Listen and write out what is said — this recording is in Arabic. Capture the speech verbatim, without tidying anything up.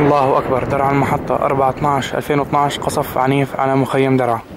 الله أكبر. درعا المحطة أربعة اثناعش ألفين واثناعش، قصف عنيف على مخيم درعا.